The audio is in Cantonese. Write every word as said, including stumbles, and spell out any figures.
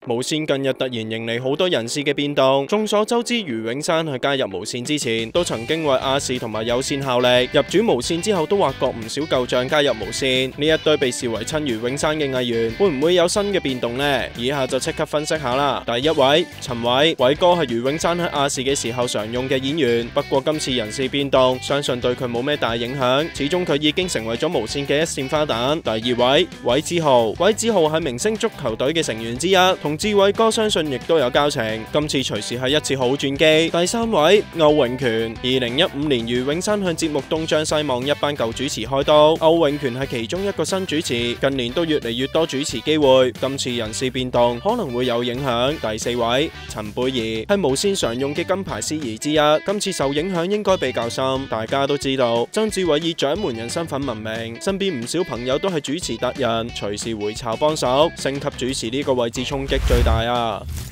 無線近日突然迎嚟好多人事嘅變動。眾所周知，余永山喺加入無線之前，都曾經為亞視同埋有線效力。入主無線之後，都挖角唔少舊將加入無線。呢一堆被視為親余永山嘅藝員，會唔會有新嘅變動呢？以下就即刻分析下啦。第一位，陳偉，偉哥係余永山喺亞視嘅時候常用嘅演員，不過今次人事變動，相信對佢冇咩大影響。始終佢已經成為咗無線嘅一線花旦。第二位，韋志豪，韋志豪係明星足球隊嘅成員之一，同志偉哥相信亦都有交情。今次隨時係一次好轉機。第三位，歐永權，二零一五年余永山向節目東張西望一班舊主持開刀，歐永權係其中一個新主持，近年都越嚟越多主持機會。今次人事變動可能會有影響。第四位，陳貝兒，係無線常用嘅金牌司儀之一，今次受影響應該比較深。大家都知道，曾志偉以掌門人身份聞名，身邊唔少朋友都係主持達人，隨時回巢幫手，升級主持呢個位置衝擊最大啊！